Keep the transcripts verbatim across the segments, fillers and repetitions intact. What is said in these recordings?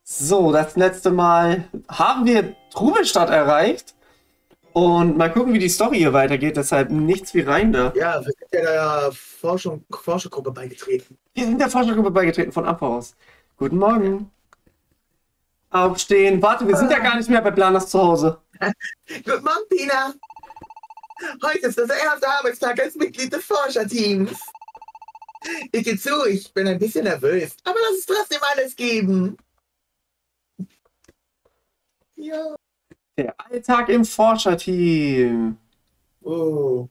So, das letzte Mal haben wir Trubelstadt erreicht. Und mal gucken, wie die Story hier weitergeht. Deshalb nichts wie rein da. Ja, wir sind ja der Forschung, Forschergruppe beigetreten. Wir sind der Forschergruppe beigetreten von Anfang aus. Guten Morgen. Aufstehen. Warte, wir sind ja gar nicht mehr bei Planas zu Hause. Guten Morgen, Pina. Heute ist unser erster Arbeitstag als Mitglied des Forscherteams. Ich gebe zu, ich bin ein bisschen nervös, aber lass es trotzdem alles geben. Ja. Der Alltag im Forscherteam. Oh.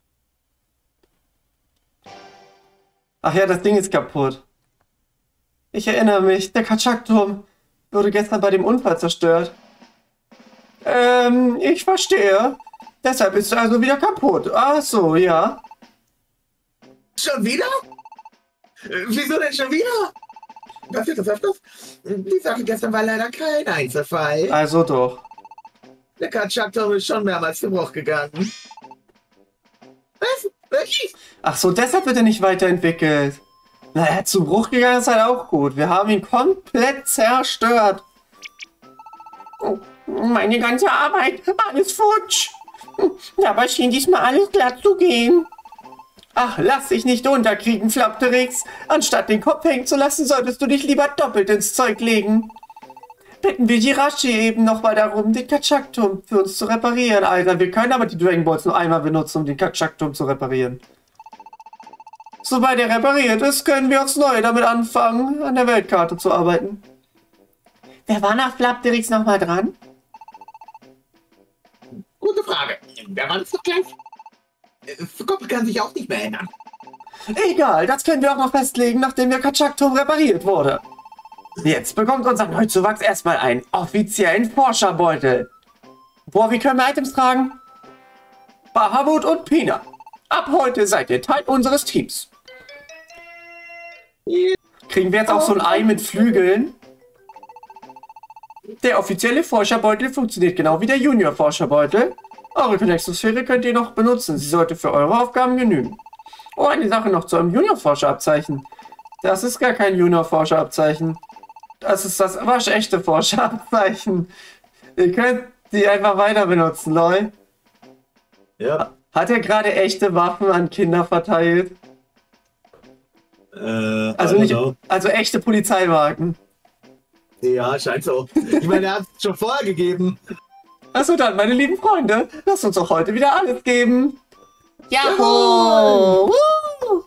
Ach ja, das Ding ist kaputt. Ich erinnere mich, der Kaczak-Turm wurde gestern bei dem Unfall zerstört. Ähm, ich verstehe. Deshalb ist er also wieder kaputt. Ach so, ja. Schon wieder? Äh, Wieso denn schon wieder? Passiert das öfters? Die Sache gestern war leider kein Einzelfall. Also doch. Der Kaczak-Turm ist schon mehrmals zu Bruch gegangen. Was? Wirklich? Ach so, deshalb wird er nicht weiterentwickelt. Na, er hat zu Bruch gegangen, ist halt auch gut. Wir haben ihn komplett zerstört. Oh, meine ganze Arbeit, alles futsch. Dabei schien diesmal alles glatt zu gehen. Ach, lass dich nicht unterkriegen, Flapterix. Anstatt den Kopf hängen zu lassen, solltest du dich lieber doppelt ins Zeug legen. Bitten wir Jirachi eben noch mal darum, den Kaczak-Turm für uns zu reparieren, Alter. Wir können aber die Dragon Balls nur einmal benutzen, um den Kaczak-Turm zu reparieren. Sobald er repariert ist, können wir uns neu damit anfangen, an der Weltkarte zu arbeiten. Wer war nach Flapterix noch mal dran? Gute Frage. Wer war das doch gleich? Gott kann sich auch nicht mehr erinnern. Egal, das können wir auch noch festlegen, nachdem der Kaczak-Turm repariert wurde. Jetzt bekommt unser Neuzuwachs erstmal einen offiziellen Forscherbeutel. Boah, wie können wir Items tragen? Bahamut und Pina. Ab heute seid ihr Teil unseres Teams. Kriegen wir jetzt auch so ein Ei mit Flügeln? Der offizielle Forscherbeutel funktioniert genau wie der Junior-Forscherbeutel. Eure Connexosphäre könnt ihr noch benutzen. Sie sollte für eure Aufgaben genügen. Oh, eine Sache noch zu einem Junior-Forscherabzeichen. Das ist gar kein Junior-Forscherabzeichen. Das ist das waschechte Forscherabzeichen. Ihr könnt die einfach weiter benutzen, Leute. Ja. Hat er gerade echte Waffen an Kinder verteilt? Äh, Also nicht, also echte Polizeiwagen. Ja, scheint so. Ich meine, er hat es schon vorher gegeben. Also dann, meine lieben Freunde, lasst uns auch heute wieder alles geben. Jawohl! Woo!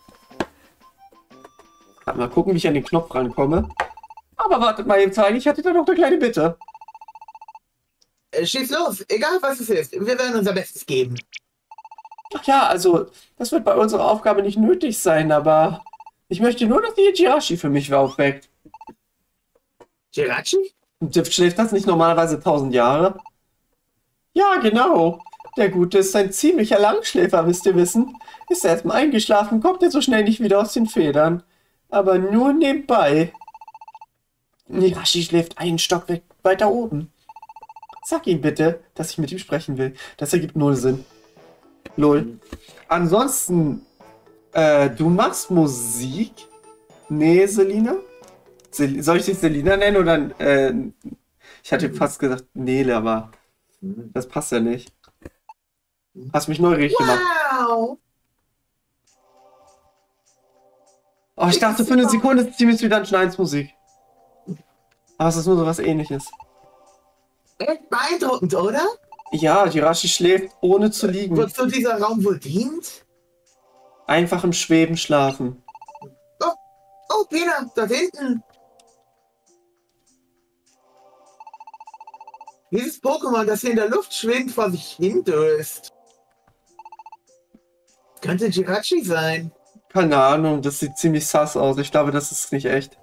Mal gucken, wie ich an den Knopf rankomme. Aber wartet mal eben zeigen, ich hatte da noch eine kleine Bitte. Äh, Schieß los, egal was es ist. Wir werden unser Bestes geben. Ach ja, also, das wird bei unserer Aufgabe nicht nötig sein, aber ich möchte nur, dass die Jirachi für mich aufweckt. Jirachi? Und schläft das nicht normalerweise tausend Jahre? Ja, genau. Der Gute ist ein ziemlicher Langschläfer, wisst ihr wissen. Ist er erstmal eingeschlafen, kommt er so schnell nicht wieder aus den Federn. Aber nur nebenbei. Jirachi schläft einen Stockwerk weiter oben. Sag ihm bitte, dass ich mit ihm sprechen will. Das ergibt null Sinn. Lol. Ansonsten, äh, du machst Musik? Nee, Selina? Sel Soll ich dich Selina nennen oder, äh, ich hatte fast gesagt Nele, aber das passt ja nicht. Hast mich neugierig gemacht. Wow! Oh, ich dachte für eine Sekunde, es ist ziemlich wie Dungeon eins Musik. Aber es ist nur so was Ähnliches. Echt beeindruckend, oder? Ja, Jirachi schläft, ohne zu liegen. Wozu dieser Raum wohl dient? Einfach im Schweben schlafen. Oh, oh, Pina, dort hinten. Dieses Pokémon, das hier in der Luft schwebend vor sich hindöst. Könnte Jirachi sein. Keine Ahnung, das sieht ziemlich sass aus. Ich glaube, das ist nicht echt.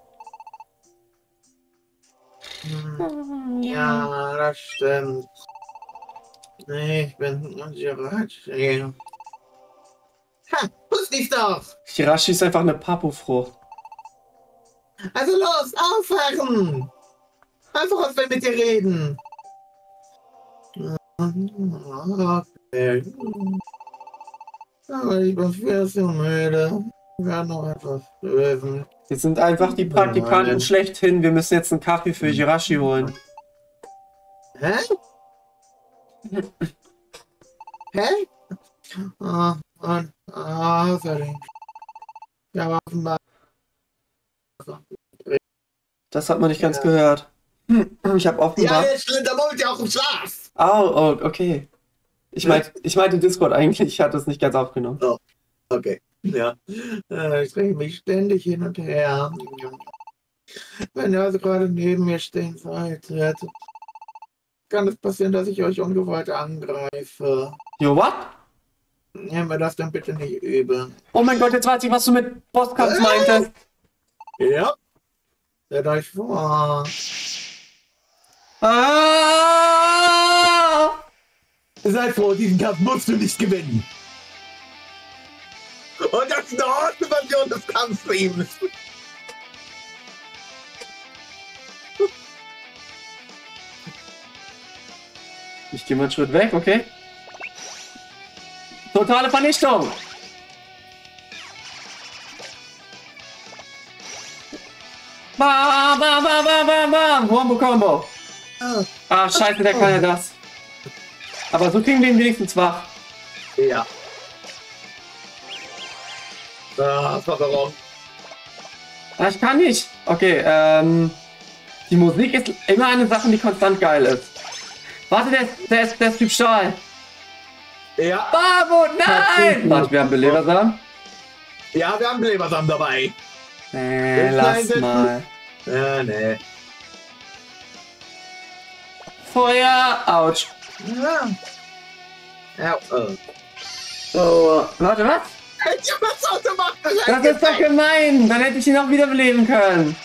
Hm. Ja, das stimmt. Nee, ich bin Jirachi. Ha, wusste ich doch. Jirachi ist einfach eine Papofrucht. Also los, aufwachen. Einfach was wir mit dir reden. Okay. Aber ich bin viel zu müde. Ich werde noch etwas lösen. Wir sind einfach die Praktikanten Nein. schlechthin. Wir müssen jetzt einen Kaffee für Jirachi holen. Hä? Hä? Ah, ah, ah, sorry. Ja, aber offenbar. Das hat man nicht ganz Ja. gehört. Hm, Ich habe Ja, offenbar... jetzt schlindermult ja auch im Schlaf. Oh, oh, okay. Ich meinte ich meinte Discord eigentlich. Ich hatte es nicht ganz aufgenommen. Okay. Ja. Äh, Ich drehe mich ständig hin und her. Wenn ihr also gerade neben mir stehen solltet, kann es passieren, dass ich euch ungewollt angreife. Jo, what? Nehmen wir das dann bitte nicht übel. Oh mein Gott, jetzt weiß ich, was du mit Bosskampf meintest. Ja. Seht euch vor. Ah! Sei froh, diesen Kampf musst du nicht gewinnen. Und das ist eine ordentliche Version des Kampfstreams. Ich gehe mal einen Schritt weg, okay? Totale Vernichtung! Bam, bam, bam, bam, bam, bam! Wombo Combo! Ah, scheiße, der kann ja das. Aber so kriegen wir ihn wenigstens wach. Ja. Ah, warum? Ah, ich kann nicht. Okay, ähm... die Musik ist immer eine Sache, die konstant geil ist. Warte, der, ist- der, ist, der ist Typ Stahl. Ja. Babo, nein! Warte, wir haben Belebersamen. Ja, wir haben Lebersamen dabei. Nee, Jetzt lass einsetzen. mal. Ja, nee. Feuer, ouch. Ja. Ja, oh. Oh, warte, was? Ich hab das automatisch Das ist doch gemein. Dann hätte ich ihn auch wiederbeleben können.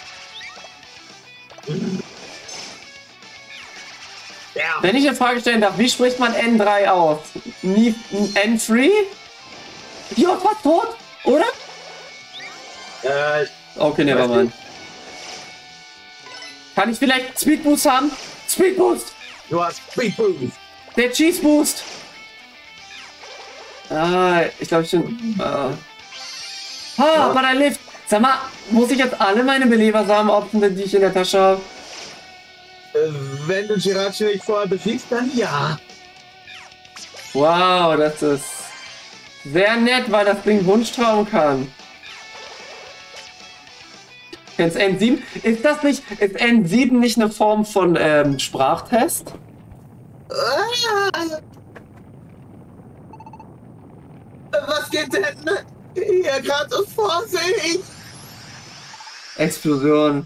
Ja. Wenn ich eine Frage stellen darf, wie spricht man N drei aus? Nie, N drei? Jo, war tot, oder? Äh, Okay, nevermind. Kann ich vielleicht Speed Boost haben? Speed Boost! du hast Speed Boost. Der Cheese Boost! Ah, ich glaube ich bin... Ah, ah aber der Lift! Sag mal, muss ich jetzt alle meine Belebersamen opfern, die ich in der Tasche habe? Äh, wenn du Jirachi nicht vorher besiegst, dann ja. Wow, das ist sehr nett, weil das Ding Wunschtraum kann. Kennst N sieben? Ist das nicht, ist N sieben nicht eine Form von ähm, Sprachtest? Ah. Was geht denn hier gerade so vor sich? Explosion.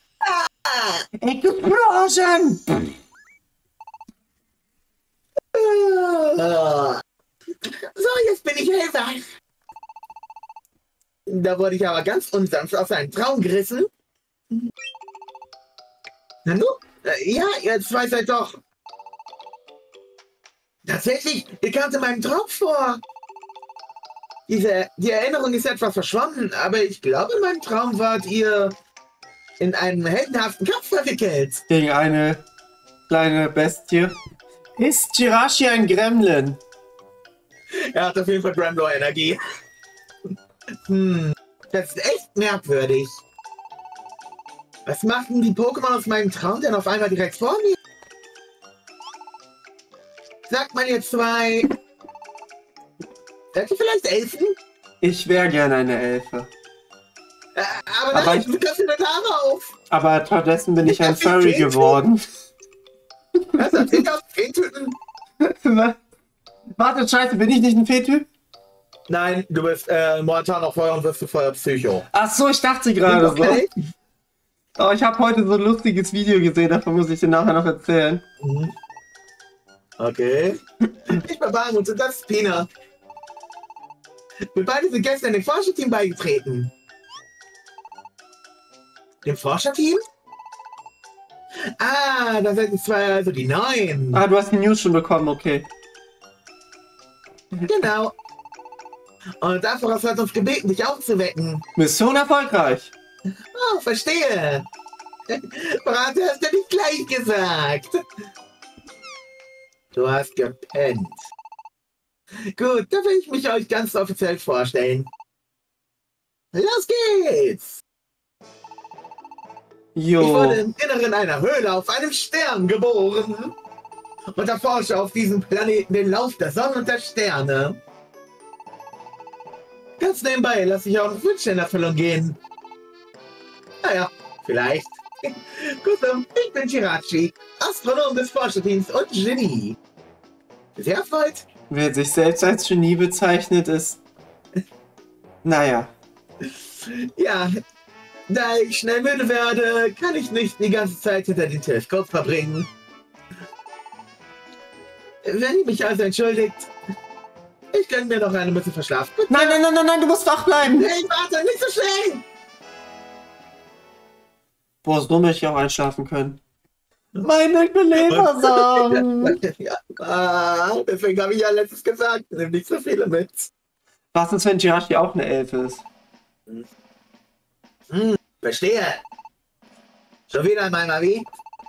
Explosion! Ah. So, jetzt bin ich hellwach. Da wurde ich aber ganz unsanft aus einem Traum gerissen. Na nu? Äh, Ja, jetzt weiß er doch. Tatsächlich, ihr kamt in meinem Traum vor. Diese, die Erinnerung ist etwas verschwommen, aber ich glaube, in meinem Traum wart ihr in einem heldenhaften Kampf verwickelt. Gegen eine kleine Bestie. Ist Jirachi ein Gremlin? Er hat auf jeden Fall Gremlin-Energie. Hm, das ist echt merkwürdig. Was machten die Pokémon aus meinem Traum denn auf einmal direkt vor mir? Sagt man jetzt zwei... Seid ihr vielleicht Elfen? Ich wäre gerne eine Elfe. Äh, aber Aber nein, ich- du kannst dir deine Haare auf. Aber stattdessen bin ich ein Ich hab Furry die Feen geworden. Was hat sich auf Feentypen? Warte, scheiße, bin ich nicht ein Fee-Typ? Nein, du bist äh, momentan auf Feuer und wirst du Feuer Psycho. Ach so, ich dachte gerade so. Okay. Oh, ich habe heute so ein lustiges Video gesehen, davon muss ich dir nachher noch erzählen. Mhm. Okay. Ich bin Barmut und das ist Pina. Wir beide sind gestern dem Forscherteam beigetreten. Dem Forscherteam? Ah, da sind zwei, also die Neuen. Ah, du hast die News schon bekommen, okay. Genau. Und Ampharos hat uns gebeten, dich aufzuwecken. Mission erfolgreich. Oh, verstehe. Brate, hast du nicht gleich gesagt. Du hast gepennt. Gut, dann will ich mich euch ganz offiziell vorstellen. Los geht's! Jo. Ich wurde im Inneren einer Höhle auf einem Stern geboren und erforsche auf diesem Planeten den Lauf der Sonne und der Sterne. Ganz nebenbei lasse ich auch Wünsche in Erfüllung gehen. Naja, vielleicht. Kurzum, ich bin Jirachi, Astronom des Forscherteams und Genie. Sehr erfreut. Wer sich selbst als Genie bezeichnet, ist... Naja. Ja, da ich schnell müde werde, kann ich nicht die ganze Zeit hinter dem Teleskop verbringen. Wenn ihr mich also entschuldigt, ich gönne mir noch eine Mütze verschlafen. Gut, Nein, nein, nein, nein, nein, du musst wach bleiben. hey, warte, nicht so schnell! Boah, so möchte ich auch einschlafen können. Meine Belebersamen. Ja, ah, deswegen habe ich ja letztes gesagt, nimm nicht so viele mit. Was ist, wenn Jirachi auch eine Elfe ist? Hm, verstehe. Schon wieder einmal mal wie.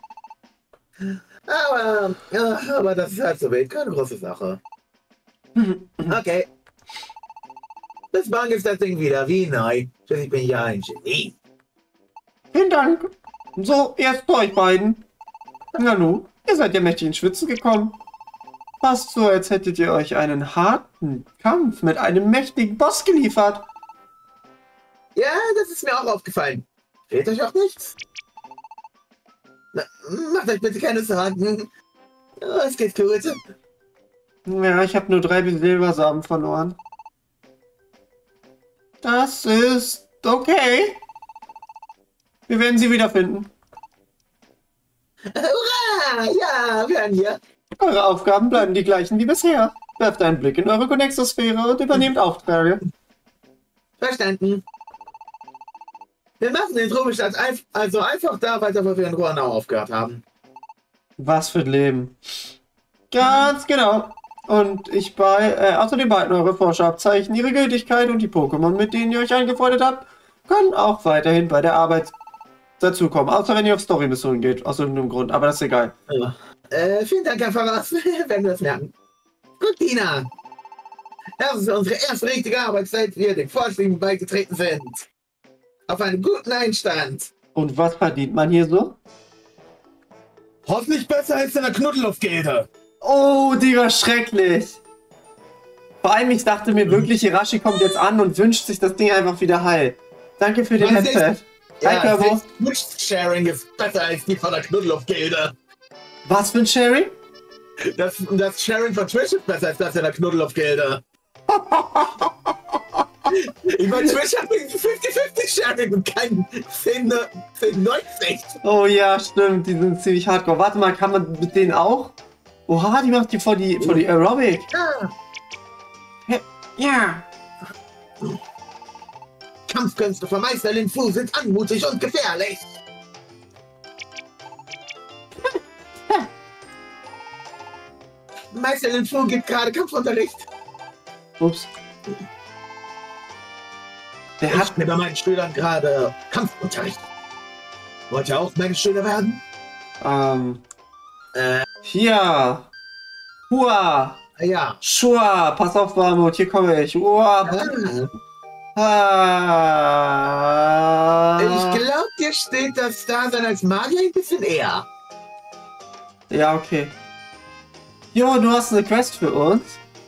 Aber, ja, aber das ist halt so wild, keine große Sache. Okay. Bis morgen ist das Ding wieder wie neu. Ich bin ja ein Genie. Vielen Dank. So, jetzt zu euch beiden. Na nun, ihr seid ja mächtig ins Schwitzen gekommen. Fast so, als hättet ihr euch einen harten Kampf mit einem mächtigen Boss geliefert. Ja, das ist mir auch aufgefallen. Fehlt euch auch nichts? Na, macht euch bitte keine Sorgen. Oh, es geht gut. Ja, ich habe nur drei Silbersamen verloren. Das ist okay. Wir werden sie wiederfinden. Hurra! Ja, wir haben hier. Eure Aufgaben bleiben die gleichen wie bisher. Werft einen Blick in eure Connexosphäre und übernehmt Aufträge. Verstanden. Wir machen den Trubelstadt einf also einfach da weiter, wo wir in Ruanau aufgehört haben. Was für ein Leben. Ganz genau. Und ich bei, äh, außerdem behalten eure Forscherabzeichen ihre Gültigkeit und die Pokémon, mit denen ihr euch angefreundet habt, können auch weiterhin bei der Arbeit dazukommen. Außer wenn ihr auf Story-Missionen geht, aus irgendeinem Grund. Aber das ist egal. Ja. Äh, vielen Dank, Herr Voraus. Werden wir es merken. Gut, Tina. Das ist unsere erste richtige Arbeit, seit wir den Vorschlägen beigetreten sind. Auf einem guten Einstand. Und was verdient man hier so? Hoffentlich besser als in der Knuddelluftgilde. Oh, die war schrecklich. Vor allem, ich dachte mir wirklich, Hirashi kommt jetzt an und wünscht sich das Ding einfach wieder heil. Danke für den Was Headset. Hi, Ja, Körbo. Twitch-Sharing ist besser als die von der Knuddelluftgilde. Was für ein Sharing? Das, das Sharing von Twitch ist besser als das in der Knuddelluftgilde. Ich meine, Twitch hat fünfzig fünfzig Sharing und kein zehn neunzig. Oh ja, stimmt, die sind ziemlich hardcore. Warte mal, kann man mit denen auch? Oha, die macht die vor die, vor die Aerobic. Ah, Ja. Kampfkünste von Meister Lin Fu sind anmutig und gefährlich. Meister Lin Fu gibt gerade Kampfunterricht. Ups. Der Ich hat... gebe bei meinen Schülern gerade Kampfunterricht. Wollt ihr auch meine Schüler werden? Ähm... Äh, Hier. Hua. ja. Shua. Pass auf, Warmut. Hier komme ich. Hua. Ah, Ah. ich glaube, dir steht das Dasein als Magier ein bisschen eher. Ja, okay. Jo, du hast eine Quest für uns.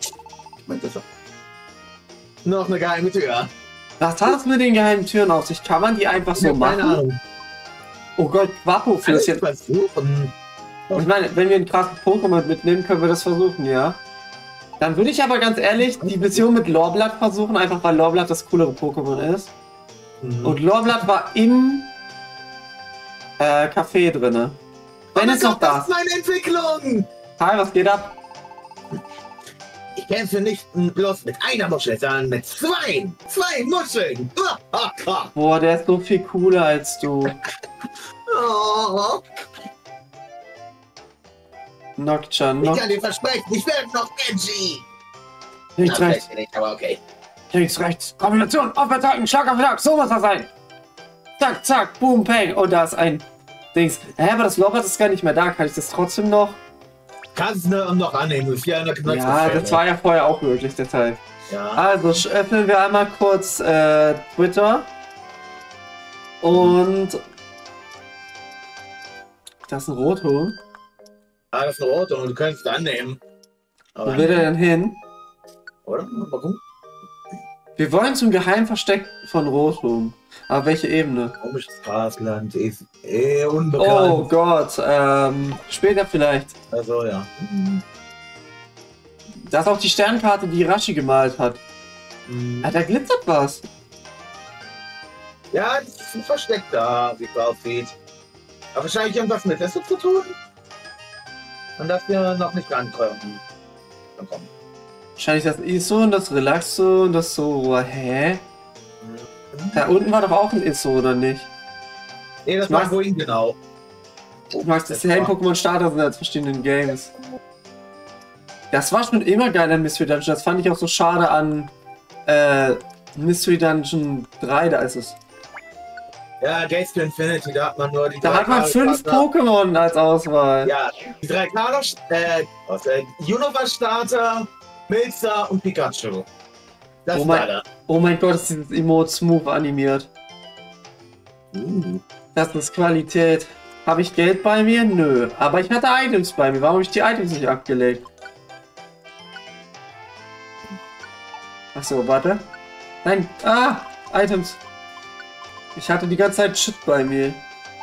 Noch eine geheime Tür. Was hat es mit den geheimen Türen auf sich? Kann man die einfach so Ich hab keine machen? Ahnung. Oh Gott, Wapo für das Alles jetzt. versuchen. Ich meine, wenn wir ein krasses Pokémon mitnehmen, können wir das versuchen, ja? Dann würde ich aber ganz ehrlich die Mission mit Lorblatt versuchen, einfach weil Lorblatt das coolere Pokémon ist. Mhm. Und Lorblatt war im äh, Café drinne. Wenn Oh es noch Gott, das da ist meine Entwicklung! Hi, was geht ab? Ich kämpfe nicht bloß mit einer Muschel, sondern mit zwei! Zwei Muscheln! Ah, ah, ah. Boah, der ist so viel cooler als du. Oh, Nocturne, ich Noct kann dir versprechen, ich werde noch edgy! Links, Na, rechts, vielleicht nicht, aber okay. links, rechts. Kombination, Aufwärtsattacken, Schlag auf Schlag, so muss das sein. Zack, zack, boom, peng. Und da ist ein Dings. Hä, aber das Lorblatt ist gar nicht mehr da. Kann ich das trotzdem noch? Kannst du noch annehmen, du bist ja in der Knopf. Ja, das war ja vorher auch möglich, deshalb. Ja. Also sch- öffnen wir einmal kurz äh, Twitter. Und Das ist ein Rothorn. Ah, das ist ein Rothorn und du könntest es annehmen. Aber wo will der denn hin? Oder? Mal gucken. Wir wollen zum Geheimversteck von Rothorn. Aber welche Ebene? Komisches Grasland ist eh unbekannt. Oh Gott, ähm, später vielleicht. Also ja. Das ist auch die Sternkarte, die Rashi gemalt hat. Mhm. Ah, da glitzert was. Ja, das ist ein Versteck da, wie es aussieht. Aber wahrscheinlich irgendwas mit Essen zu tun. Und dass wir noch nicht rankommen. Dann kommen. Wahrscheinlich das Isso und das Relaxo und das so. Hä? Mhm. Da unten war doch auch ein Isso, oder nicht? Nee, das Ich war mag's- wohin genau. Ich mag das Helden-Pokémon-Starter sind als verschiedenen Games. Das war schon immer geil an Mystery Dungeon. Das fand ich auch so schade an äh, Mystery Dungeon drei, da ist es. Ja, Gates to Infinity, da hat man nur die Da drei hat man fünf Charakter- Pokémon als Auswahl. Ja, die drei Kalos, äh, was, äh, Unova-Starter, Milzer und Pikachu. Das Oh war mein- da. Oh mein Gott, ist dieses Emote smooth animiert. Uh. Das ist Qualität. Habe ich Geld bei mir? Nö. Aber ich hatte Items bei mir. Warum habe ich die Items nicht abgelegt? Achso, warte. Nein. Ah! Items. Ich hatte die ganze Zeit Shit bei mir.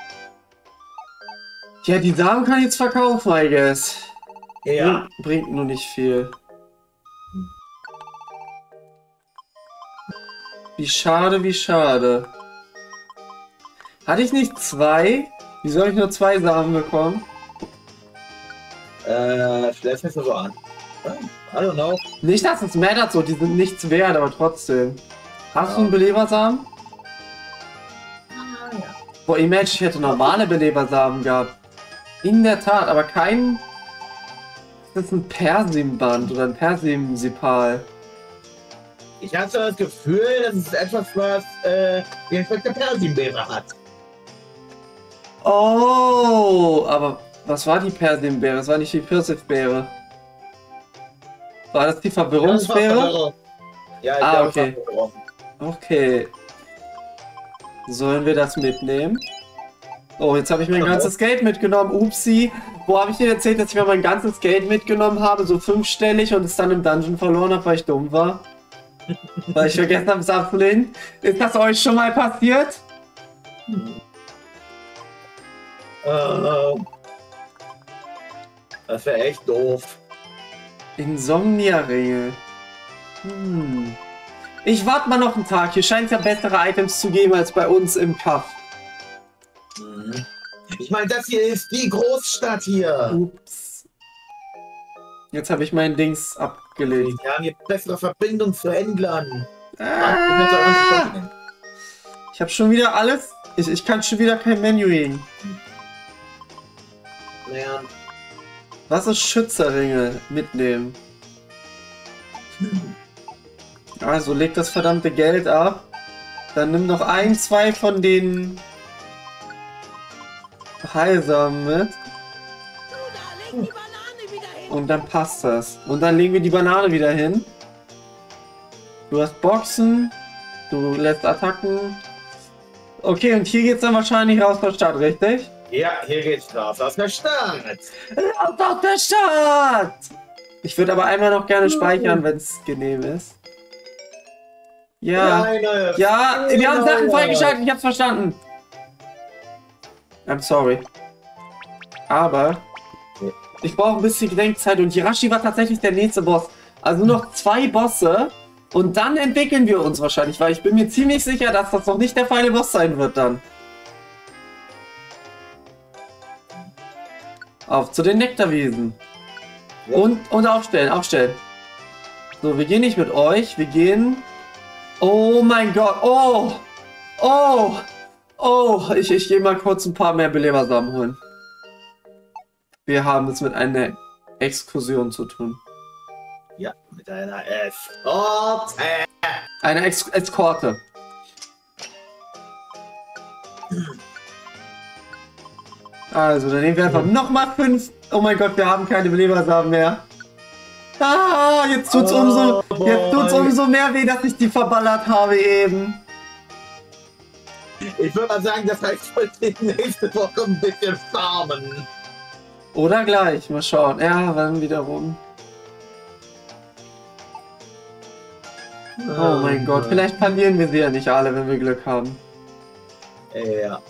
Ja, die Samen kann ich jetzt verkaufen, I guess. Ja. Bringt, bringt nur nicht viel. Wie schade, wie schade. Hatte ich nicht zwei? Wie soll ich nur zwei Samen bekommen? Äh, stell's mir so an. I don't know. Nicht, dass es mattert so, die sind nichts wert, aber trotzdem. Hast Ja. du einen Belebersamen? Ah, ja. Boah, imagine, ich hätte normale Belebersamen gehabt. In der Tat, aber kein... Das ist ein Persimband oder ein Persimsipal. Ich hatte das Gefühl, das ist etwas, was äh, die Inspektor Persimbeere hat. Oh, aber was war die Persimbeere? Das war nicht die Pfirsichbeere. War das die Verwirrungsbeere? Ja, ich Ah, glaube, okay. es war Verwirrung. Okay. Sollen wir das mitnehmen? Oh, jetzt habe ich mein Ja. ganzes Geld mitgenommen. Upsi. Wo habe ich dir erzählt, dass ich mir mein ganzes Geld mitgenommen habe? So fünfstellig und es dann im Dungeon verloren habe, weil ich dumm war? Weil ich vergessen habe, es abzulehnen. Ist das euch schon mal passiert? Äh, das wäre echt doof. Insomnia-Ringe. Hm. Ich warte mal noch einen Tag. Hier scheint es ja bessere Items zu geben als bei uns im Kaff. Mhm. Ich meine, das hier ist die Großstadt hier. Ups. Jetzt habe ich mein Dings abgelegt. Wir haben hier bessere Verbindung zu Händlern. Ah, ich habe schon wieder alles. Ich, ich kann schon wieder kein Menuing. Naja, Was ist Schützerringe? Mitnehmen. Also leg das verdammte Geld ab. Dann nimm noch ein, zwei von den Heilsamen mit. Und dann passt das. Und dann legen wir die Banane wieder hin. Du hast Boxen. Du lässt Attacken. Okay, und hier geht's dann wahrscheinlich raus aus der Stadt, richtig? ja, hier geht's raus aus der Stadt. Raus aus der Stadt! Ich würde aber einmal noch gerne speichern, wenn es genehm ist. Ja. Kleine Ja, wir haben Fehler. Sachen freigeschaltet, ich hab's verstanden. I'm sorry. Aber ich brauche ein bisschen Gedenkzeit und Jirachi war tatsächlich der nächste Boss. Also nur noch zwei Bosse und dann entwickeln wir uns wahrscheinlich, weil ich bin mir ziemlich sicher, dass das noch nicht der feine Boss sein wird dann. Auf zu den Nektarwiesen. Ja. Und, und aufstellen, aufstellen. So, wir gehen nicht mit euch, wir gehen... Oh mein Gott, oh! Oh! Oh! Ich, ich gehe mal kurz ein paar mehr Belebersamen holen. Wir haben es mit einer Exkursion zu tun. Ja, mit einer Eskorte. Eine Ex Eskorte. Also, dann nehmen wir einfach nochmal fünf. Oh mein Gott, wir haben keine Belebersamen mehr. Ah, jetzt tut's umso, jetzt tut's umso mehr weh, dass ich die verballert habe eben. Ich würde mal sagen, das heißt, ich wollte nächste Woche ein bisschen farmen. Oder gleich, mal schauen. Ja, dann wiederum. Oh mein Gott, vielleicht verlieren wir sie ja nicht alle, wenn wir Glück haben. Ja.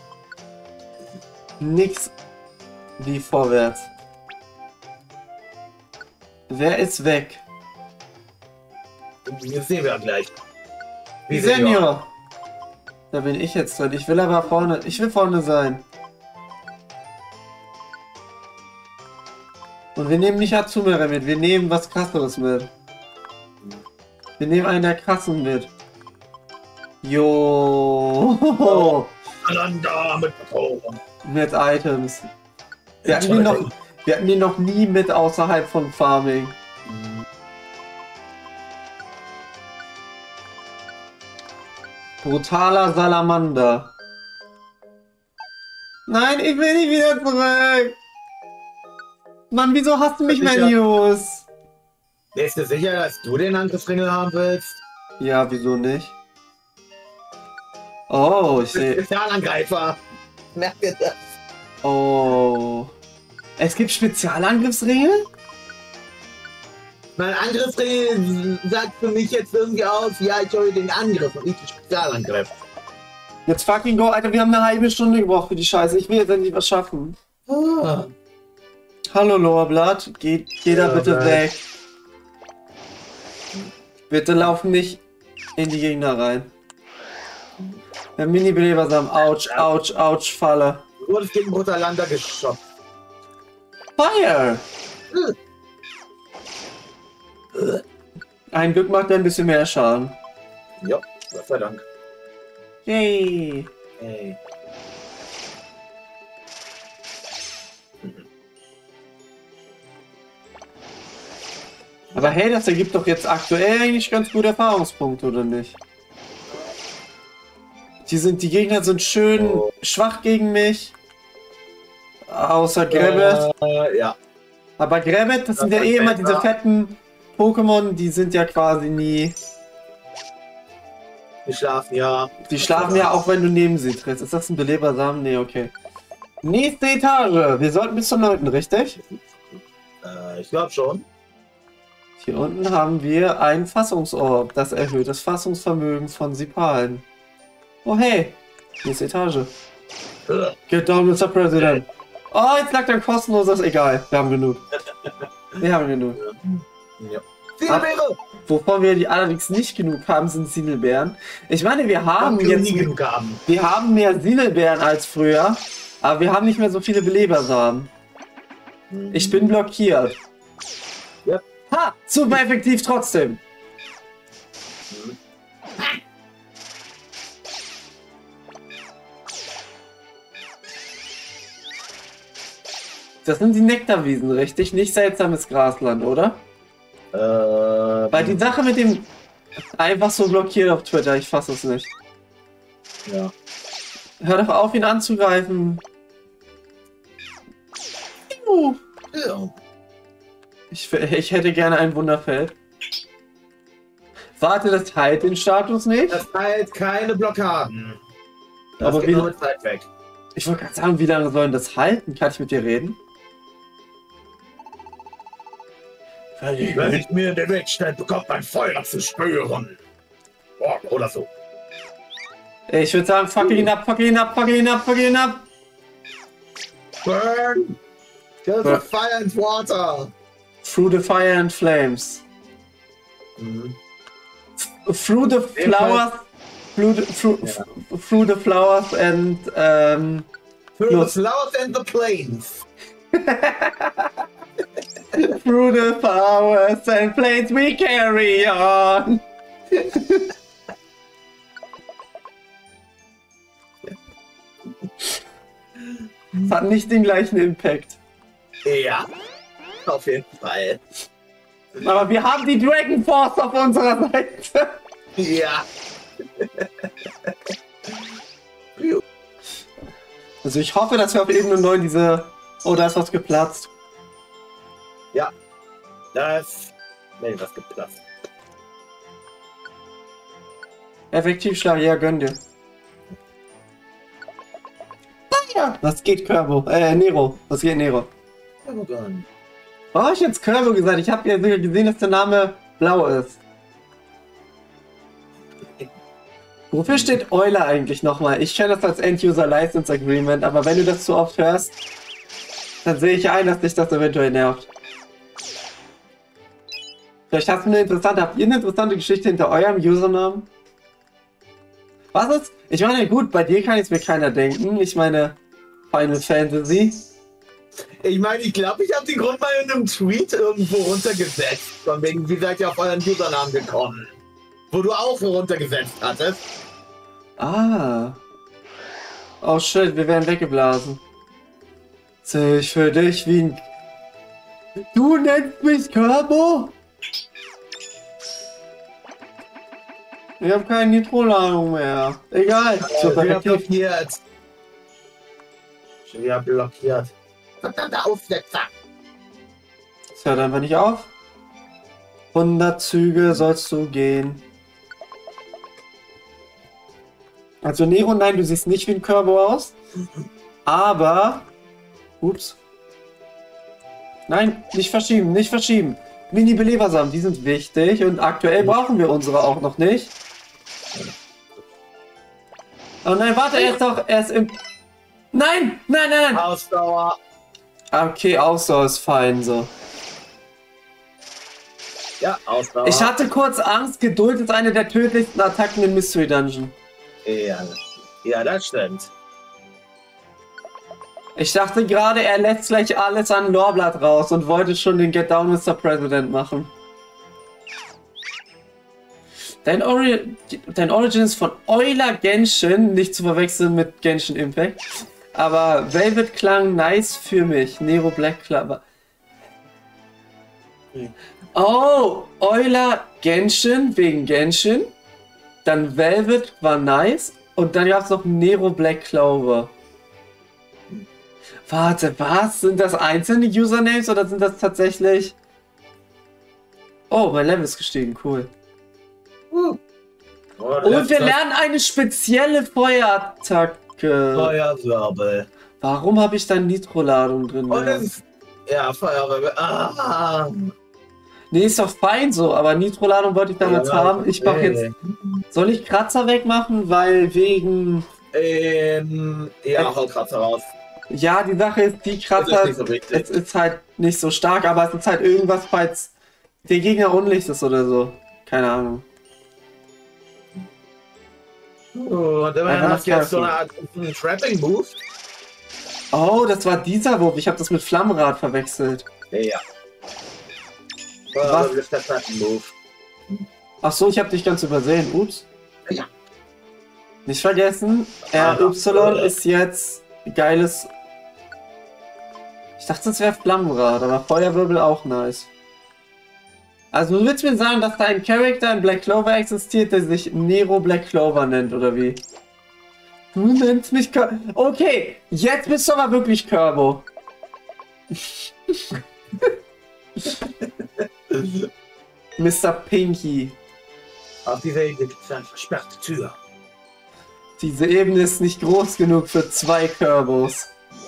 Nix wie vorwärts. Wer ist weg? Das sehen wir gleich. Wie Senior. Da bin ich jetzt drin. Ich will aber vorne. Ich will vorne sein. Und wir nehmen nicht Azumere mit. Wir nehmen was Krasseres mit. Wir nehmen einen der Krassen mit. Jo. mit, mit Items. Wir hatten, die noch, wir hatten die noch nie mit außerhalb von Farming. Brutaler Salamander. Nein, ich will nicht wieder zurück. Mann, wieso hast du mich, Menus? Bist du sicher, dass du den Angriffsringel haben willst? Ja, wieso nicht? Oh, ich sehe. Spezialangreifer. Merkt ihr das? Oh. Es gibt Spezialangriffsringel? Mein Angriffsringel sagt für mich jetzt irgendwie aus, ja, ich höre den Angriff und nicht den Spezialangriff. Jetzt fucking go, Alter, wir haben eine halbe Stunde gebraucht für die Scheiße. Ich will jetzt endlich was schaffen. Ah. Hallo, Lowerblatt. Geht jeder ja, bitte weg. Bitte lauf nicht in die Gegner rein. Der Mini-Belebersamen. Autsch, autsch, autsch, Falle. Du wurdest gegen Brutalander geschossen. Fire! Hm. Ein Glück macht er ein bisschen mehr Schaden. Ja, Gott sei Dank. Yay! Hey. Aber hey, das ergibt doch jetzt aktuell eigentlich ganz gute Erfahrungspunkte, oder nicht? Die, sind, die Gegner sind schön oh. schwach gegen mich. Außer Grebet. Äh, ja. Aber Grebet, das, das sind ja eh immer diese fetten Pokémon, die sind ja quasi nie... Die schlafen ja. Die schlafen ja auch, wenn du neben sie trittst. Ist das ein Belebersamen? Nee, okay. Nächste Etage. Wir sollten bis zum neunten, richtig? Äh, ich glaube schon. Hier unten haben wir ein Fassungsorb. Das erhöht das Fassungsvermögen von Sipalen. Oh hey. Nächste Etage. Get down, Mister President. Oh, jetzt lag da ein kostenloses. Egal, wir haben genug. Wir haben genug. Ja. Sinelbeere! Wovon wir die allerdings nicht genug haben, sind Sinelbeeren. Ich meine, wir haben wir jetzt... Nie genug haben. Wir haben mehr Sinelbeeren als früher, aber wir haben nicht mehr so viele Belebersamen. Mhm. Ich bin blockiert. Ja. Ha! Super effektiv trotzdem. Mhm. Das sind die Nektarwiesen, richtig? Nicht seltsames Grasland, oder? Äh, Weil die Sache mit dem einfach so blockiert auf Twitter, ich fasse es nicht. Ja. Hör doch auf, ihn anzugreifen. Ja. Ich, ich hätte gerne ein Wunderfeld. Warte, das teilt den Status nicht? Das teilt keine Blockaden. Das aber geht wie nur mit Zeit weg. Ich wollte gerade sagen, wie lange sollen das halten? Kann ich mit dir reden? Wenn ich mir in den Weg stelle, bekommt mein Feuer zu spüren. Oh, oder so. Ich würde sagen, fuck ihn ab, fuck ihn ab, fuck ihn ab, fuck ihn ab. Burn! Kill the fire and water! Through the fire and flames. Mhm. Through the flowers. Through the, through, yeah. through the flowers and... Um, through the flowers and the plains. Through the flowers and plains we carry on. Das hat nicht den gleichen Impact. Ja, auf jeden Fall. Aber wir haben die Dragon Force auf unserer Seite. Ja. Also ich hoffe, dass wir auf Ebene neun diese... Oh, da ist was geplatzt. Ja. Das... Nee, was geplatzt. Effektivschlag, ja, gönn dir. Ja, was geht, Körbo? Äh, Nero. Was geht, Nero? Körbogan. Warum hab ich jetzt Körbo gesagt? Ich habe ja gesehen, dass der Name blau ist. Wofür steht Euler eigentlich nochmal? Ich kenne das als End-User License Agreement, aber wenn du das zu oft hörst, dann sehe ich ein, dass dich das eventuell nervt. Vielleicht hast du eine interessante, habt ihr eine interessante Geschichte hinter eurem Usernamen? Was ist? Ich meine, gut, bei dir kann jetzt mir keiner denken. Ich meine, Final Fantasy. Ich meine, ich glaube, ich habe den Grund mal in einem Tweet irgendwo runtergesetzt. Von wegen, wie seid ihr auf euren Usernamen gekommen? Wo du auch runtergesetzt hattest. Ah. Oh shit, wir werden weggeblasen. Sehe ich für dich wie ein... Du nennst mich Körbo? Ich habe keine Nitro-Ladung mehr. Egal. Äh, Super Schon wieder aktiv. blockiert. Schon wieder blockiert. Verdammter Aufsetzer. Das hört einfach nicht auf. hundert Züge sollst du gehen. Also Nero, nein, du siehst nicht wie ein Körbo aus. Aber... Ups. Nein, nicht verschieben, nicht verschieben. Mini-Belebersamen, die sind wichtig und aktuell brauchen wir unsere auch noch nicht. Oh nein, warte, er ist doch, er ist im... Nein, nein, nein, nein. Ausdauer. Okay, Ausdauer ist fein, so. Ja, Ausdauer. Ich hatte kurz Angst, Geduld ist eine der tödlichsten Attacken in Mystery Dungeon. Ja, ja, das stimmt. Ich dachte gerade, er lässt gleich alles an Lorblatt raus und wollte schon den Get Down Mister President machen. Dein, Ori Dein Origin ist von Euler Genshin, nicht zu verwechseln mit Genshin Impact. Aber Velvet klang nice für mich. Nero Black Clover. Hm. Oh, Euler Genshin wegen Genshin. Dann Velvet war nice. Und dann gab es noch Nero Black Clover. Warte, was? Sind das einzelne Usernames oder sind das tatsächlich... Oh, mein Level ist gestiegen, cool. Uh. Oh, Und wir lernen eine spezielle Feuerattacke. Feuerwirbel. Warum habe ich da Nitro-Ladung drin? Und das ist, ja, Feuerwirbel. Ah. Nee, ist doch fein so, aber Nitro-Ladung wollte ich damals Ja, haben. Ich mache okay. jetzt... Soll ich Kratzer wegmachen? Weil wegen... Ähm, ja, hau Kratzer raus. Ja, die Sache ist, die Kratzer... Das ist nicht so wichtig. Es ist halt nicht so stark, aber es ist halt irgendwas, falls der Gegner unlicht ist oder so. Keine Ahnung. Oh, und immerhin Ja, hast du jetzt so das eine Art einen Trapping-Move. Oh, das war dieser Wurf. Ich habe das mit Flammenrad verwechselt. Ja. Was? Oh, das ist der Trapping-Move. Ach so, ich habe dich ganz übersehen. Ups. Ja. Nicht vergessen, Ah, R Y äh. ist jetzt geiles... Ich dachte, es wäre Flammenrad, aber Feuerwirbel auch nice. Also du willst mir sagen, dass da ein Charakter in Black Clover existiert, der sich Nero Black Clover nennt, oder wie? Du nennst mich Kör... Okay, jetzt bist du aber wirklich Körbo. Mister Pinky. Auf dieser Ebene gibt es eine versperrte Tür. Diese Ebene ist nicht groß genug für zwei Körbos.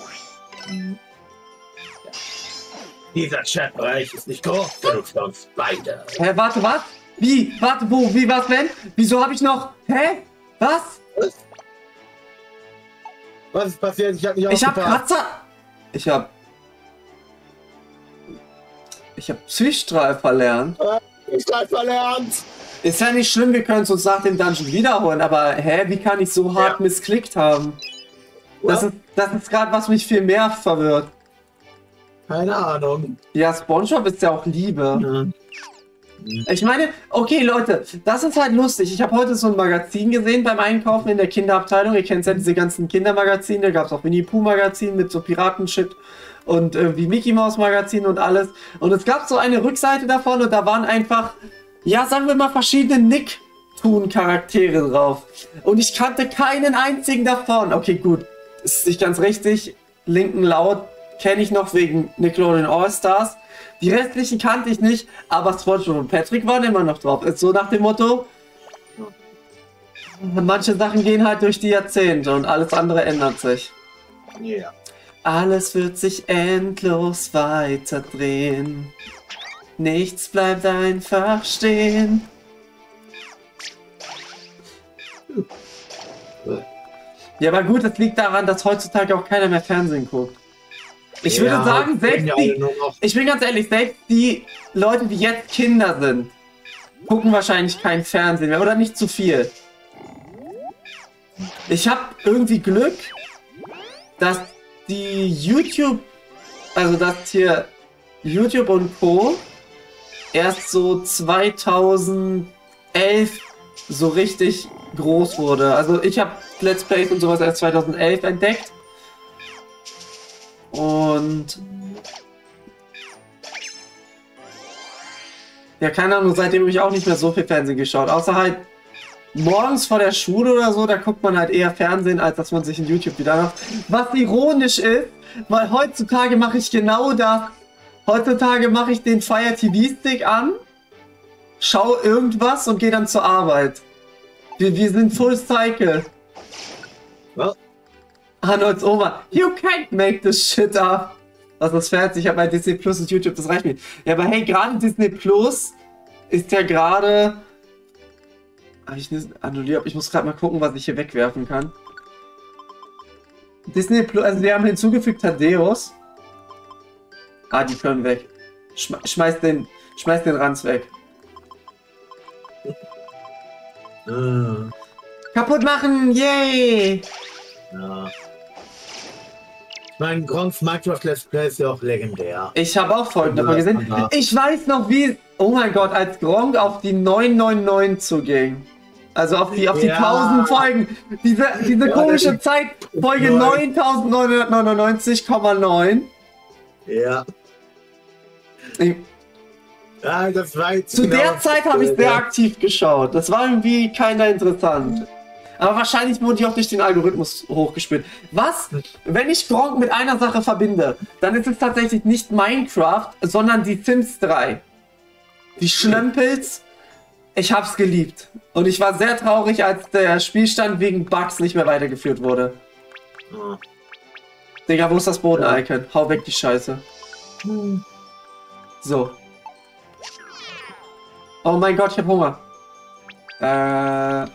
Dieser Chatbereich ist nicht groß genug für uns beide. Hä, warte, was? Wie? Warte, wo? Wie, was, wenn? Wieso habe ich noch... Hä? Was? Was? Was ist passiert? Ich hab nicht Ich habe aufgepasst. Kratzer... Ich habe... Ich habe Psychstrahl verlernt. Ich hab verlernt. Ist ja nicht schlimm, wir können es uns nach dem Dungeon wiederholen, aber hä, wie kann ich so hart Ja. missklickt haben? Das Ja. ist, das ist gerade, was mich viel mehr verwirrt. Keine Ahnung. Ja, SpongeBob ist ja auch Liebe. Mhm. Ich meine, okay Leute, das ist halt lustig. Ich habe heute so ein Magazin gesehen beim Einkaufen in der Kinderabteilung. Ihr kennt ja diese ganzen Kindermagazine. Da gab es auch Winnie Pooh Magazin mit so Piratenshit und irgendwie Mickey Mouse Magazin und alles. Und es gab so eine Rückseite davon und da waren einfach, ja sagen wir mal, verschiedene Nicktoon-Charaktere drauf. Und ich kannte keinen einzigen davon. Okay, gut, ist nicht ganz richtig. Linken Laut kenne ich noch wegen Nickelodeon All-Stars. Die restlichen kannte ich nicht, aber SpongeBob und Patrick waren immer noch drauf. Ist so nach dem Motto, manche Sachen gehen halt durch die Jahrzehnte und alles andere ändert sich. Yeah. Alles wird sich endlos weiterdrehen. Nichts bleibt einfach stehen. Ja, aber gut, das liegt daran, dass heutzutage auch keiner mehr Fernsehen guckt. Ich würde Ja, sagen, selbst ja die, ich bin ganz ehrlich, selbst die Leute, die jetzt Kinder sind, gucken wahrscheinlich kein Fernsehen mehr oder nicht zu viel. Ich habe irgendwie Glück, dass die YouTube, also dass hier YouTube und Co. erst so zweitausendelf so richtig groß wurde. Also ich habe Let's Plays und sowas erst zweitausendelf entdeckt. Und ja, keine Ahnung, seitdem habe ich auch nicht mehr so viel Fernsehen geschaut. Außer halt morgens vor der Schule oder so, da guckt man halt eher Fernsehen, als dass man sich in YouTube wieder macht. Was ironisch ist, weil heutzutage mache ich genau das. Heutzutage mache ich den Fire T V Stick an, schau irgendwas und gehe dann zur Arbeit. Wir, wir sind Full Cycle. Ja. Arnolds Oma, you can't make this shit up. Was ist fertig? Ich habe mein Disney Plus und YouTube, das reicht mir. Ja, aber hey, gerade Disney Plus ist ja gerade... Habe ich nicht annulliert? Ich muss gerade mal gucken, was ich hier wegwerfen kann. Disney Plus, also wir haben hinzugefügt Thaddeus. Ah, die können weg. Schme schmeiß den, schmeiß den Ranz weg. Äh, Kaputt machen, yay! ja. Mein Gronks Minecraft Let's Play ist ja auch legendär. Ich habe auch Folgen davon Ja, gesehen. ja. Ich weiß noch wie... Oh mein Gott, als Gronk auf die neun neun neun zuging. Also auf die, auf die Ja. tausend Folgen. Diese, diese Ja, komische das- Zeit, Folge Neun. neuntausendneunhundertneunundneunzig Komma neun. Ja. Ja, das war jetzt Zu genau der Zeit habe ich das, sehr ja. aktiv geschaut. Das war irgendwie keiner interessant. Aber wahrscheinlich wurde die auch durch den Algorithmus hochgespielt. Was? Wenn ich Gronk mit einer Sache verbinde, dann ist es tatsächlich nicht Minecraft, sondern die Sims drei. Die Schlömpels. Ich hab's geliebt. Und ich war sehr traurig, als der Spielstand wegen Bugs nicht mehr weitergeführt wurde. Ja. Digga, wo ist das Boden-Icon? Hau weg die Scheiße. Hm. So. Oh mein Gott, ich hab Hunger. Äh.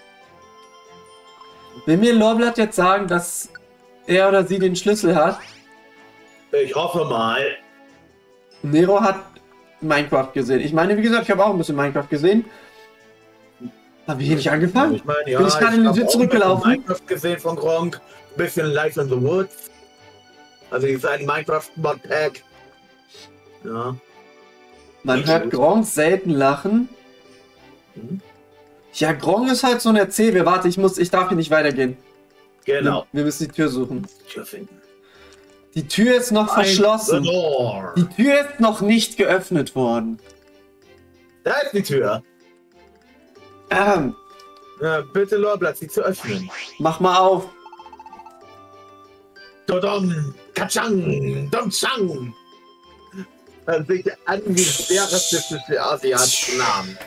Will mir Lorblatt jetzt sagen, dass er oder sie den Schlüssel hat? Ich hoffe mal. Nero hat Minecraft gesehen. Ich meine, wie gesagt, ich habe auch ein bisschen Minecraft gesehen. Haben wir hier nicht angefangen? Ich meine, ja, Bin ich gerade in den hab Sitz auch zurückgelaufen? ein bisschen Minecraft gesehen von Gronk. Bisschen Life in the Woods. Also die sein Minecraft Mod Pack. Ja. Man hört Gronk selten lachen. Mhm. Ja, Gronk ist halt so ein Erzählwer. Warte, ich muss, ich darf hier nicht weitergehen. Genau. Wir, wir müssen die Tür suchen. Tür finden. Die Tür ist noch verschlossen. The door. Die Tür ist noch nicht geöffnet worden. Da ist die Tür. Ähm, Ja, bitte Lorblatt, sie zu öffnen. mach mal auf. Dodom, Katschang, Domchang. Das sieht an wie sehr rassistische asiatische Namen.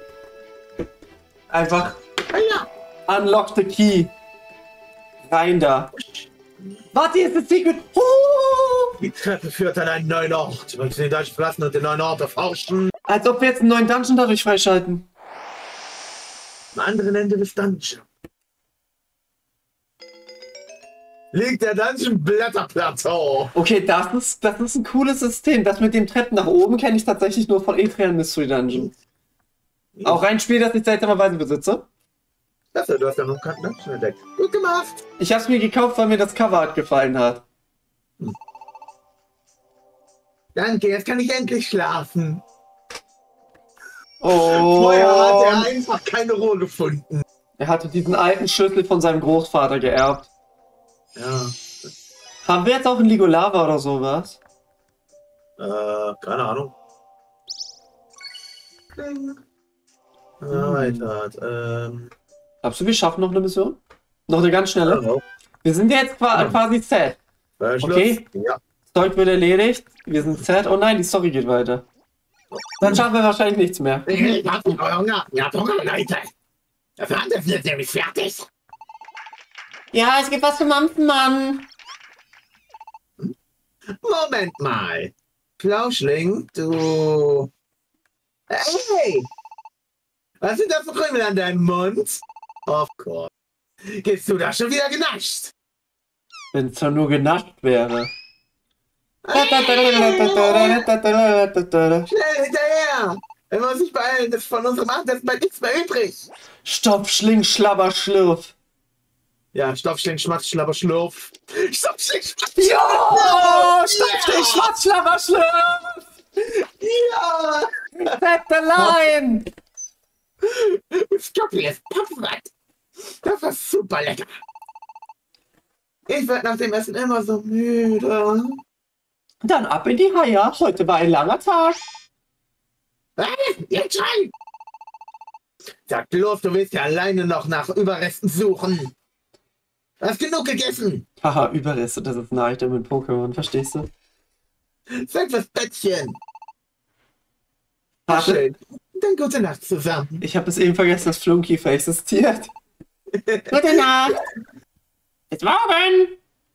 Einfach Ah ja. unlock the key. Rein da. Warte, hier ist das Secret. Oh! Die Treppe führt an einen neuen Ort. Wir müssen den Deutsch verlassen und den neuen Ort erforschen. Als ob wir jetzt einen neuen Dungeon dadurch freischalten. Am anderen Ende des Dungeons liegt der Dungeon Blätterplateau. Okay, das ist, das ist ein cooles System. Das mit dem Treppen nach oben kenne ich tatsächlich nur von Etrian Mystery Dungeon. Auch ein Spiel, das ich seltsamerweise besitze. Klasse, du hast ja noch keinen Dungeon entdeckt. Gut gemacht. Ich habe es mir gekauft, weil mir das Coverart gefallen hat. Danke, jetzt kann ich endlich schlafen. Oh, Vorher hat er einfach keine Ruhe gefunden. er hatte diesen alten Schlüssel von seinem Großvater geerbt. Ja, Haben wir jetzt auch ein Ligolava oder sowas? äh, keine Ahnung. Ja, weiter. Ähm, Glaubst du, wir schaffen noch eine Mission? Noch eine ganz schnelle? hallo. Wir sind ja jetzt qua- Ja. quasi set. Äh, Schluss. Okay. Ja. Zeug wird erledigt. Wir sind set. Oh nein, die Story geht weiter. Dann schaffen wir wahrscheinlich nichts mehr. Ich hab Hunger. Ich hab Hunger, Leute. Das Abendessen ist nämlich fertig. Ja, es gibt was für Mampfen, Mann. Moment mal. Flauschling, du... Hey! Was sind das für Krümel an deinem Mund? Of course. Gehst du da schon wieder genascht? Wenn es nur genascht wäre. Schnell hinterher! Wir müssen uns beeilen, das ist von unserem Abendessen bald nichts mehr übrig. Stopf, Schling, Schlabber, Schlürf. Ja, Stopfschling, Schmatz, Schlabber, Schlurf. Stopfschling, Schmatz, Ja! Stopf, Schling, Schmatz, Schlabber, Schlürf. ja! Set the line. Stoppiges Popfrad. Das war super lecker. Ich werde nach dem Essen immer so müde. Dann ab in die Haie. Heute war ein langer Tag. Hey, jetzt rein! Sag bloß, du willst ja alleine noch nach Überresten suchen. Du hast genug gegessen. Haha, Überreste, das ist ein Item in Pokémon, verstehst du? Sag was, Bettchen. Warte, Schön. Dann gute Nacht zusammen. ich habe es eben vergessen, dass Flunky existiert. Gute Nacht. Bis morgen.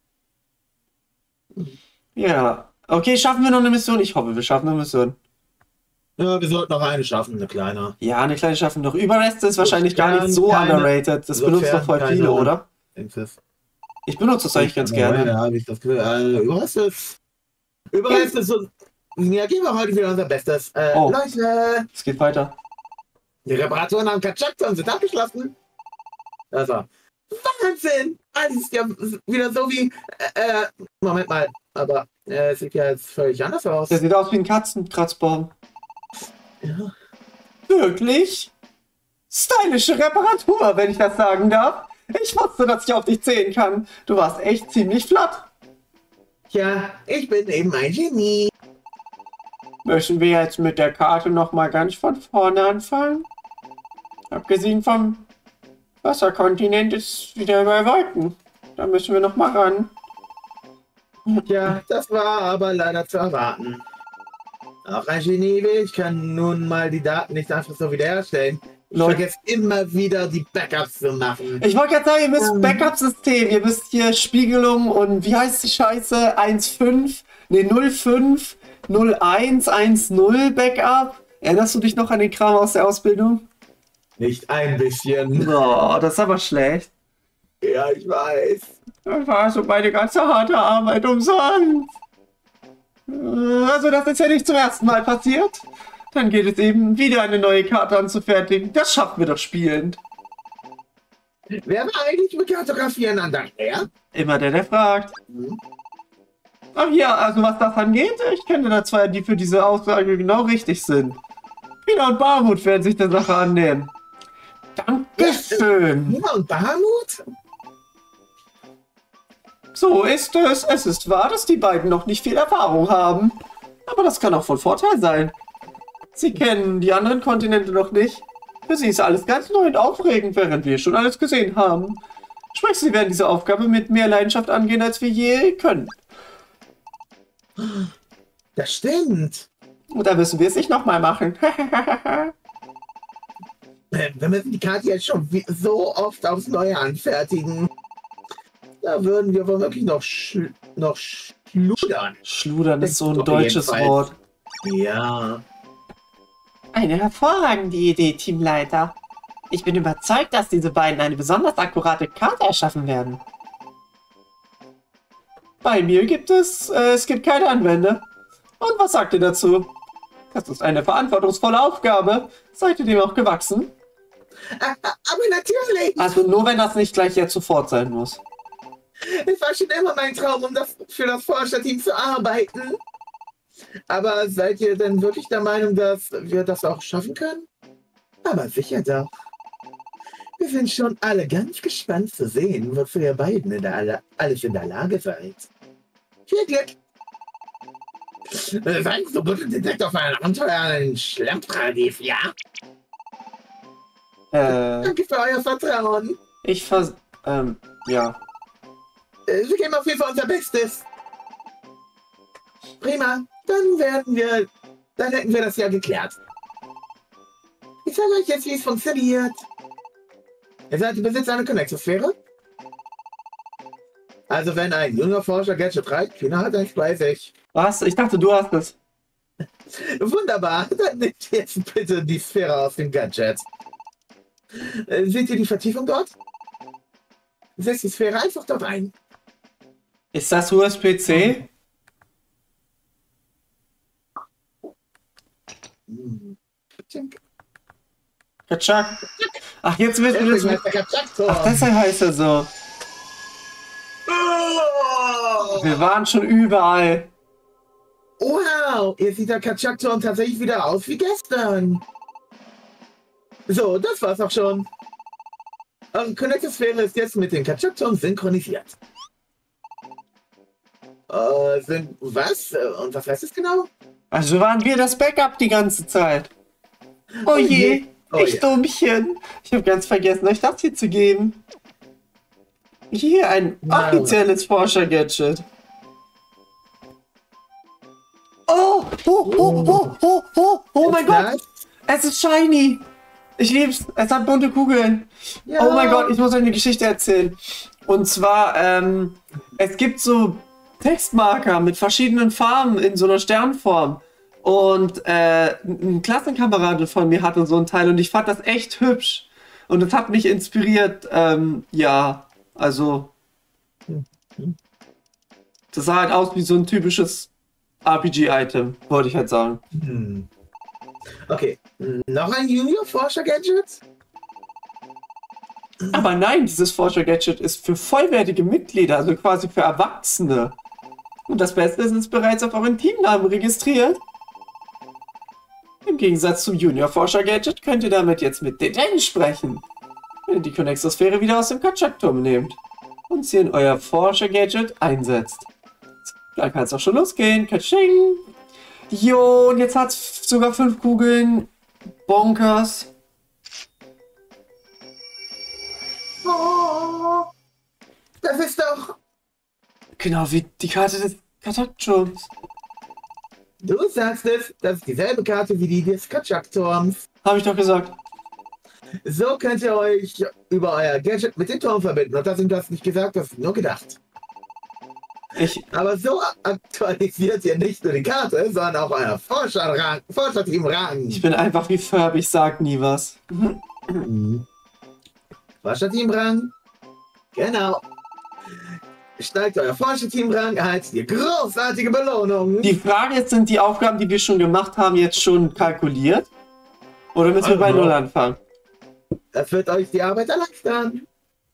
Ja, okay, schaffen wir noch eine Mission? Ich hoffe, wir schaffen eine Mission. Ja, wir sollten noch eine schaffen, eine kleine. Ja, eine kleine schaffen noch. Überreste ist wahrscheinlich gar nicht so keine- underrated. Das benutzt doch voll keine- viele, oder? Denkst Ich benutze das eigentlich ganz gerne. Ja, habe ich das Gefühl. Äh, Überreste ist. Überreste ist so. Ja, geben wir heute wieder unser Bestes. Äh, Oh. Leute, Es geht weiter. die Reparaturen haben Katschakta und sind abgeschlossen. Das war Wahnsinn! Alles ist ja wieder so wie. Äh, äh, Moment mal, aber äh, es sieht ja jetzt völlig anders aus. Der sieht aus wie ein Katzenkratzbaum. Ja. Wirklich? Stylische Reparatur, wenn ich das sagen darf. Ich wusste, dass ich auf dich zählen kann. Du warst echt ziemlich flott. Ja, ich bin eben ein Genie. Müssen wir jetzt mit der Karte nochmal ganz von vorne anfangen? Abgesehen vom Wasserkontinent ist wieder bei Wolken. Da müssen wir nochmal ran. Ja, das war aber leider zu erwarten. Auch ein Genie wie ich kann nun mal die Daten nicht einfach so wiederherstellen. Ich Leute. vergesse immer wieder die Backups zu machen. Ich wollte gerade sagen, ihr müsst Backup-System. Ihr müsst hier Spiegelung und wie heißt die Scheiße? eins Punkt fünf, ne null Punkt fünf, null Punkt eins, eins Punkt null Backup. Erinnerst du dich noch an den Kram aus der Ausbildung? Nicht ein bisschen. Oh, das ist aber schlecht. Ja, ich weiß. Das war so meine ganze harte Arbeit umsonst. Also das ist ja nicht zum ersten Mal passiert. Dann geht es eben wieder eine neue Karte anzufertigen. Das schaffen wir doch spielend. Wer war eigentlich mit Kartografieren an der her? Immer der, der fragt. Hm. Ach ja, also was das angeht, ich kenne da zwei, die für diese Aussage genau richtig sind. Pina und Barmut werden sich der Sache annehmen. Dankeschön. Nima und Bahamut? So ist es. Es ist wahr, dass die beiden noch nicht viel Erfahrung haben. Aber das kann auch von Vorteil sein. Sie kennen die anderen Kontinente noch nicht. Für sie ist alles ganz neu und aufregend, während wir schon alles gesehen haben. Sprich, sie werden diese Aufgabe mit mehr Leidenschaft angehen, als wir je können. Das stimmt. Und da müssen wir es nicht nochmal machen. Äh, Wir müssen die Karte jetzt schon wie- so oft aufs Neue anfertigen. Da würden wir womöglich noch, schl noch schludern. Schludern ist so ein Doch, deutsches jedenfalls. Wort. Ja. Eine hervorragende Idee, Teamleiter. Ich bin überzeugt, dass diese beiden eine besonders akkurate Karte erschaffen werden. Bei mir gibt es, äh, es gibt keine Anwender. Und was sagt ihr dazu? Das ist eine verantwortungsvolle Aufgabe. Seid ihr dem auch gewachsen? A- a- Aber natürlich. Also nur, wenn das nicht gleich jetzt sofort sein muss. Es war schon immer mein Traum, um das, für das Forscherteam zu arbeiten. Aber seid ihr denn wirklich der Meinung, dass wir das auch schaffen können? Aber sicher doch. Wir sind schon alle ganz gespannt zu sehen, wozu ihr beiden in der alle, alles in der Lage seid. Viel Glück! Äh, Seid so gut und entdeckt auf einen Abenteuer in Schlemmpradis, ja? Äh, Danke für euer Vertrauen. ich vers... Ähm, ja. Äh, Wir geben auf jeden Fall unser Bestes. Prima, dann werden wir, dann hätten wir das ja geklärt. Ich zeige euch jetzt, wie es funktioniert. Ihr seid im Besitz einer Connexosphäre. Also wenn ein junger Forscher Gadget reicht, Tina hat eins bei sich. Was? Ich dachte, du hast es. Wunderbar, dann nehmt jetzt bitte die Sphäre aus dem Gadget. Äh, seht ihr die Vertiefung dort? Setzt die Sphäre einfach dort ein. Ist das U S B C? Hm. Katschak. Ach, jetzt wissen wir es. Ach, deshalb heißt er so. Wir waren schon überall. Wow, jetzt sieht der Katschak-Turm tatsächlich wieder aus wie gestern. So, das war's auch schon. Eure Connector-Sphäre ist jetzt mit dem Katschak-Turm synchronisiert. Äh, sind was? Und was heißt das genau? Also waren wir das Backup die ganze Zeit. Oh, oh je, je. Oh ich ja. Dummchen. Ich habe ganz vergessen, euch das hier zu geben. Hier ein wow. offizielles Forscher-Gadget. Oh, oh, oh, oh, oh, oh, oh mein Gott. Es ist shiny. Ich lieb's. Es hat bunte Kugeln. Ja. Oh mein Gott, ich muss euch eine Geschichte erzählen. Und zwar, ähm, es gibt so Textmarker mit verschiedenen Farben in so einer Sternform. Und äh, ein Klassenkamerad von mir hatte so ein Teil und ich fand das echt hübsch. Und das hat mich inspiriert, ähm, ja, also das sah halt aus wie so ein typisches R P G-Item, wollte ich halt sagen. Hm. Okay, noch ein Junior-Forscher-Gadget? Aber nein, dieses Forscher-Gadget ist für vollwertige Mitglieder, also quasi für Erwachsene. Und das Beste ist, es ist bereits auf euren Teamnamen registriert. Im Gegensatz zum Junior-Forscher-Gadget könnt ihr damit jetzt mit Deden sprechen, wenn ihr die Connexosphäre wieder aus dem Katschak-Turm nehmt und sie in euer Forscher-Gadget einsetzt. Da kann es auch schon losgehen. Katsching! Jo, und jetzt hat es sogar fünf Kugeln. Bonkers. Oh, das ist doch... Genau wie die Karte des Katschak-Turms. Du sagst es, das ist dieselbe Karte wie die des Katschak-Turms. Habe ich doch gesagt. So könnt ihr euch über euer Gadget mit dem Turm verbinden. Und das sind das nicht gesagt, das ist nur gedacht. Ich... Aber so aktualisiert ihr nicht nur die Karte, sondern auch euer Forscher-Rang, Forscher-Team-Rang. Ich bin einfach wie Ferb, ich sag nie was. Forscher-Team-Rang? Genau. Steigt euer Forscher-Team-Rang, erhaltet ihr großartige Belohnungen. Die Frage ist, sind die Aufgaben, die wir schon gemacht haben, jetzt schon kalkuliert? Oder müssen wir bei Null anfangen? Das wird euch die Arbeit erleichtern.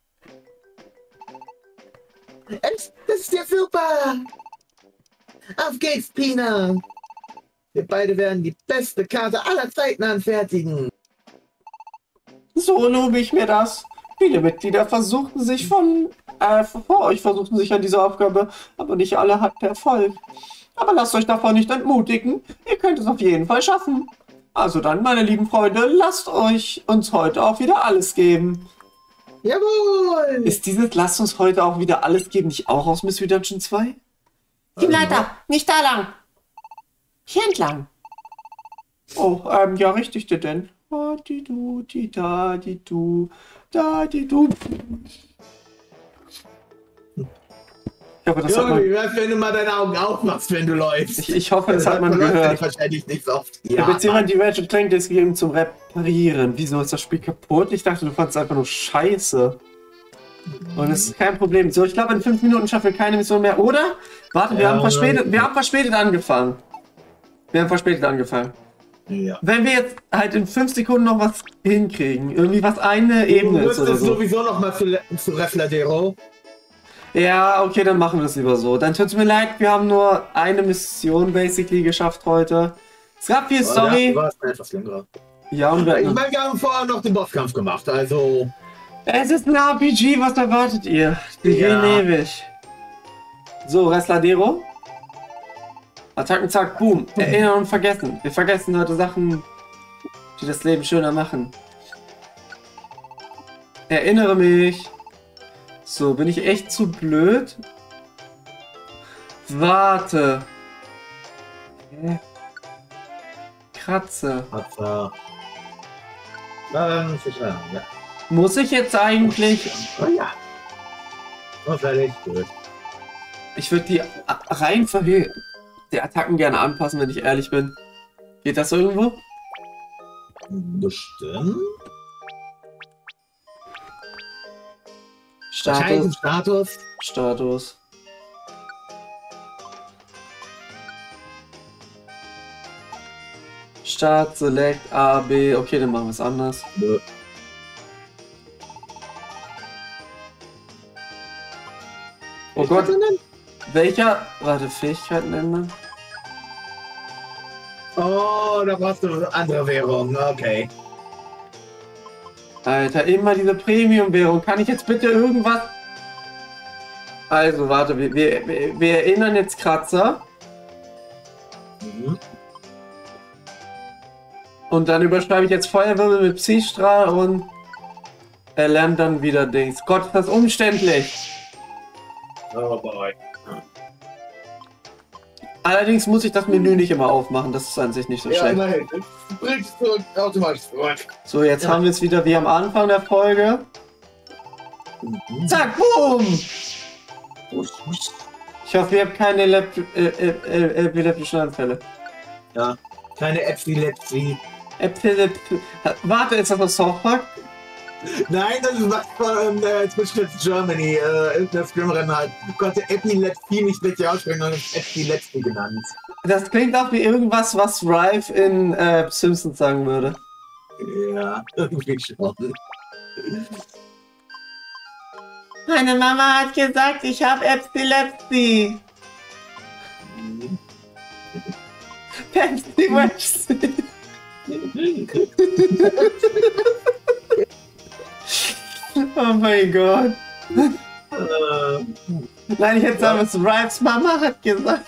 Das ist ja super. Auf geht's, Pina. Wir beide werden die beste Karte aller Zeiten anfertigen. So lobe ich mir das. Viele Mitglieder versuchten sich von... Äh, vor euch versuchten sich an dieser Aufgabe, aber nicht alle hatten Erfolg. Aber lasst euch davon nicht entmutigen. Ihr könnt es auf jeden Fall schaffen. Also dann, meine lieben Freunde, lasst euch uns heute auch wieder alles geben. Jawohl! Ist dieses Lasst uns heute auch wieder alles geben nicht auch aus Mystery Dungeon zwei? Teamleiter, nicht da lang. Hier entlang. Oh, ähm, ja, richtig, denn. Da, die, du, die, da, die, du, da, die, du. Ich hoffe, das Junge, hat man... wie wär's, wenn du mal deine Augen aufmachst, wenn du läufst? Ich, ich hoffe, das, das hat man gehört. Wahrscheinlich nicht so oft. Ja. Ich habe jetzt jemand die Ratchet Clank Disc gegeben zum Reparieren. Wieso ist das Spiel kaputt? Ich dachte, du fandest einfach nur scheiße. Und es ist kein Problem. So, ich glaube, in fünf Minuten schaffen wir keine Mission mehr, oder? Warte, wir, ja, haben, verspätet, wir haben verspätet angefangen. Wir haben verspätet angefangen. Ja. Wenn wir jetzt halt in fünf Sekunden noch was hinkriegen, irgendwie was eine Ebene ist oder so. Du sowieso noch mal zu, zu Refladero. Ja, okay, dann machen wir es lieber so. Dann tut es mir leid, wir haben nur eine Mission basically geschafft heute. Es gab viel Story. Oh, ja, etwas länger. Ja, und wir, ich meine, wir haben vorher noch den Bosskampf gemacht, also... Es ist ein R P G, was erwartet ihr? Die ja. gehen ewig. So, Resladero. Attacken, zack, boom. Erinnern und vergessen. Wir vergessen heute Sachen, die das Leben schöner machen. Erinnere mich. So, bin ich echt zu blöd? Warte. Hä? Kratze. Kratze. Ähm, sicher, ja. Muss ich jetzt eigentlich... Oh ja. Oh, fertig, gut. Ich würde die Reihenfolge der Attacken gerne anpassen, wenn ich ehrlich bin. Geht das irgendwo? Bestimmt. Status. Status. Status. Start, Select, A, B. Okay, dann machen wir es anders. Nö. Oh Gott. Welcher? Warte, Fähigkeiten ändern? Oh, da brauchst du andere Währung. Okay. Alter, immer diese Premium-Währung. Kann ich jetzt bitte irgendwas... Also, warte, wir, wir, wir erinnern jetzt Kratzer. Mhm. Und dann überschreibe ich jetzt Feuerwirbel mit Psystrahl und er lernt dann wieder Dings. Gott, ist das umständlich. Oh boy. Allerdings muss ich das Menü nicht immer aufmachen. Das ist an sich nicht so Ja, schlecht. immerhin. Bringst du automatisch zurück. So, jetzt Ja. haben wir es wieder wie am Anfang der Folge. Zack, boom! Ich hoffe, ihr habt keine Elep äh, äh, äh, epileptischen Anfälle. Ja, keine Epilepsie. Epilep... Warte, ist das was South Park? Nein, das ist was von äh, Twitch Germany. Äh, irgendein Streamerin halt konnte Epilepsie nicht richtig aussprechen und ist Epilepsie genannt. Das klingt auch wie irgendwas, was Rive in äh, Simpsons sagen würde. Ja, irgendwie schon. Meine Mama hat gesagt, ich habe Epilepsie. Pepsi Wepsi. Oh mein Gott. Äh, Nein, ich hätte sagen müssen, Rives Mama hat gesagt.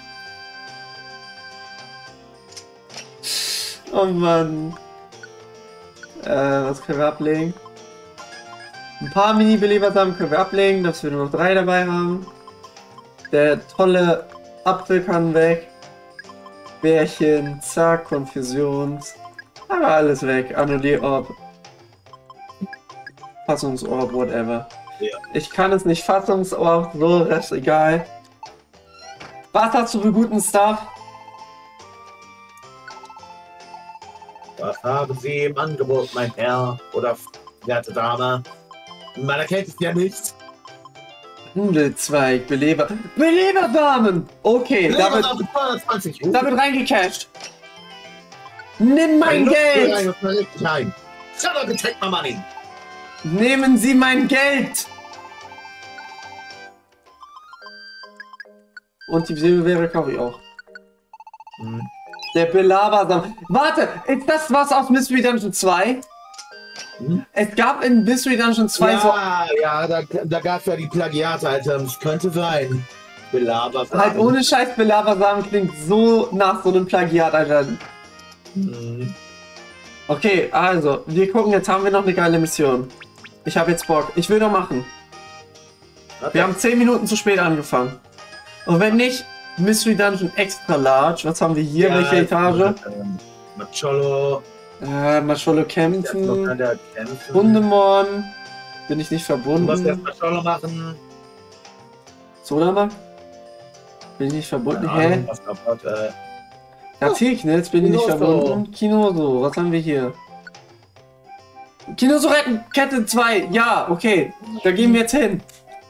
Oh Mann. Äh, was können wir ablegen? Ein paar Mini-Beleber-Samen können wir ablegen, dass wir nur noch drei dabei haben. Der tolle Apfel kann weg. Bärchen, zack, Konfusions. Aber alles weg. Annulierorb. Fassungsorb, whatever. Ja. Ich kann es nicht Fassungsorb, so, das ist egal. Was hast du für guten Stuff? Was haben Sie im Angebot, mein Herr oder werte Dame? Man erkennt es ja nicht. Hundelzweig, Beleber. Belebersamen! Okay, damit, zweihundertzwanzig. damit reingecasht. Nimm mein Geld! Nein. Somebody take my money. Nehmen Sie mein Geld! Und die Silberbeere kaufe ich auch. Hm. Der Belabersamen. Warte, ist das was aus Mystery Dungeon zwei? Hm? Es gab in Mystery Dungeon zwei so... Ja, ja, da, da gab es ja die Plagiat-Items. Könnte sein. Belabersamen. Halt ohne Scheiß, Belabersamen klingt so nach so einem Plagiat, Alter. Hm. Okay, also, wir gucken, jetzt haben wir noch eine geile Mission. Ich habe jetzt Bock. Ich will noch machen. Okay. Wir haben zehn Minuten zu spät angefangen. Und wenn nicht, Mystery Dungeon Extra Large. Was haben wir hier? Ja, Welche Etage? Ähm, Macholo. Äh, Macholo Jetzt noch kämpfen. kann der kämpfen. Hundemon. Bin ich nicht Du musst verbunden. erst Macholo machen. Sodamak? Bin ich nicht verbunden? Keine Ahnung, Hä? was kaputt, äh. Ja, T-Knitz, bin ich nicht Kinoso. verbunden. Kinoso, was haben wir hier? Kinoso retten, Kette zwei, ja, okay. Da gehen wir jetzt hin.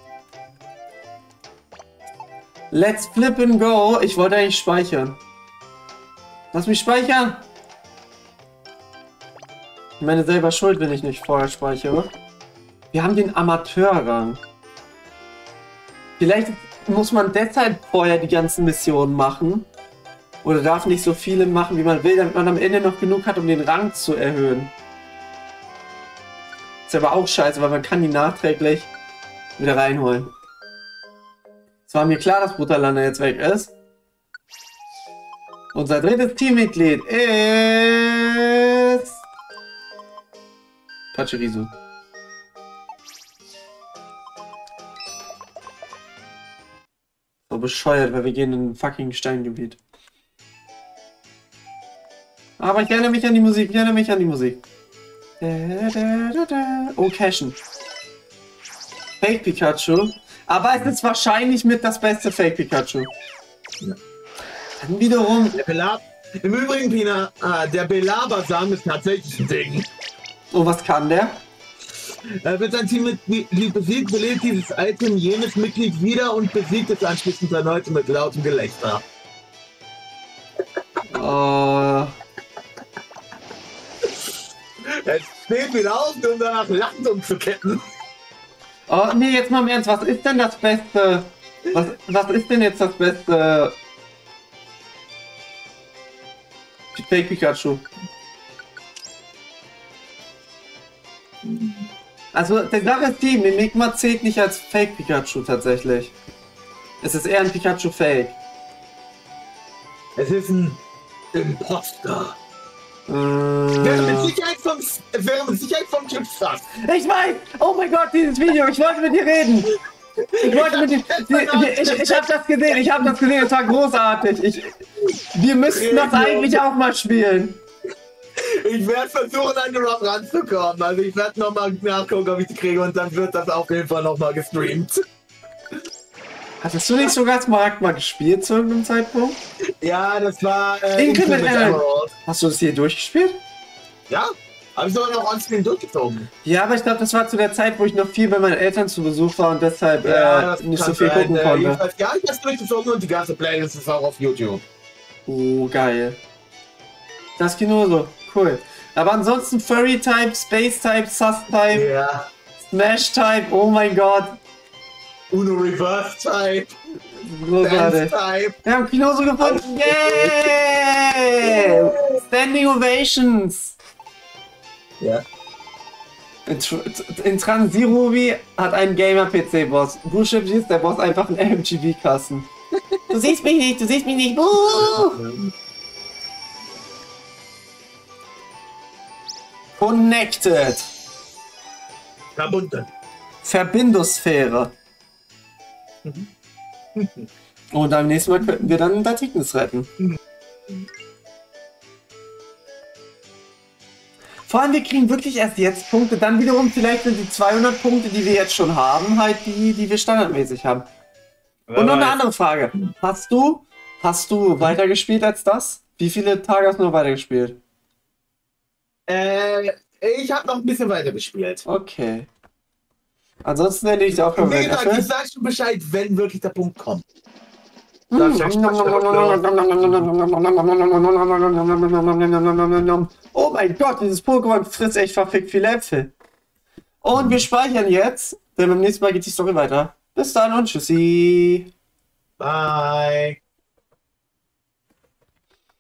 Let's flip and go. Ich wollte eigentlich speichern. Lass mich speichern. Ich meine, selber schuld, wenn ich nicht vorher speichere. Wir haben den Amateurrang. Vielleicht muss man deshalb vorher die ganzen Missionen machen. Oder darf nicht so viele machen, wie man will, damit man am Ende noch genug hat, um den Rang zu erhöhen. Ist aber auch scheiße, weil man kann die nachträglich wieder reinholen. Es war mir klar, dass Brutalander jetzt weg ist. Unser drittes Teammitglied ist... Pachirisu. So bescheuert, weil wir gehen in ein fucking Steingebiet. Aber ich erinnere mich an die Musik, ich erinnere mich an die Musik. Da, da, da, da. Oh, Cashen. Fake Pikachu. Aber es ist wahrscheinlich mit das beste Fake Pikachu. Ja. Dann wiederum... Der Belab Im Übrigen, Pina, ah, der Belabersamen ist tatsächlich ein Ding. Oh, was kann der? Er wird sein Teammitglied besiegt, belebt dieses Item jenes Mitglied wieder und besiegt es anschließend erneut mit lautem Gelächter. Oh... Es steht wieder auf, um danach lachend umzuketten. Oh, nee, jetzt mal im Ernst, was ist denn das Beste? Was, was ist denn jetzt das Beste? Fake Pikachu. Also, der Sache ist die, Mimikma zählt nicht als Fake Pikachu tatsächlich. Es ist eher ein Pikachu Fake. Es ist ein Imposter. Äh, Wäre mit Sicherheit vom, wäre mit Sicherheit vom Typ Sass. Ich weiß! Oh mein Gott, dieses Video! Ich wollte mit dir reden! Ich wollte mit dir... Ich, ich, ich hab das gesehen, ich hab das gesehen, es war großartig. Ich, wir müssten das eigentlich auch mal spielen. Ich werde versuchen, an den Run ranzukommen. Also ich werde nochmal nachgucken, ob ich die kriege und dann wird das auf jeden Fall nochmal gestreamt. Hattest du nicht sogar Smaragd mal gespielt zu irgendeinem Zeitpunkt? Ja, das war äh, Increment Increment Emerald. Hast du das hier durchgespielt? Ja, habe ich sogar noch on-screen durchgezogen. Ja, aber ich glaube, das war zu der Zeit, wo ich noch viel bei meinen Eltern zu Besuch war und deshalb Ja, äh, nicht so kann viel sein. gucken Äh, konnte. jedenfalls, ja, ich habe durchgezogen und die ganze Playlist ist auch auf YouTube. Oh, geil. Das genauso. Cool. Aber ansonsten Furry-Type, Space-Type, Sus-Type, Ja. Smash-Type, oh mein Gott. Uno Reverse Type. Großartig. Type. Wir haben Kinoso gefunden. Yay! Standing Ovations. Ja. In, Tr in Transirubi hat ein Gamer-P C-Boss. Bullshit ist der Boss einfach ein M M G B-Kasten. Du siehst mich nicht, du siehst mich nicht. Buh! Connected. Verbunden. Verbindungssphäre. Und beim nächsten Mal könnten wir dann Datiknis retten. Vor allem, wir kriegen wirklich erst jetzt Punkte. Dann wiederum vielleicht sind die zweihundert Punkte, die wir jetzt schon haben, halt die, die wir standardmäßig haben. Und noch eine andere Frage. Hast du, hast du weitergespielt als das? Wie viele Tage hast du noch weitergespielt? Äh, ich habe noch ein bisschen weiter gespielt. Okay. Ansonsten hätte ich auch noch Wie gesagt, ich sag schon Bescheid, wenn wirklich der Punkt kommt. Das ist oh mein Gott, dieses Pokémon frisst echt verfickt viele Äpfel. Und wir speichern jetzt, denn beim nächsten Mal geht die Story weiter. Bis dann und tschüssi. Bye.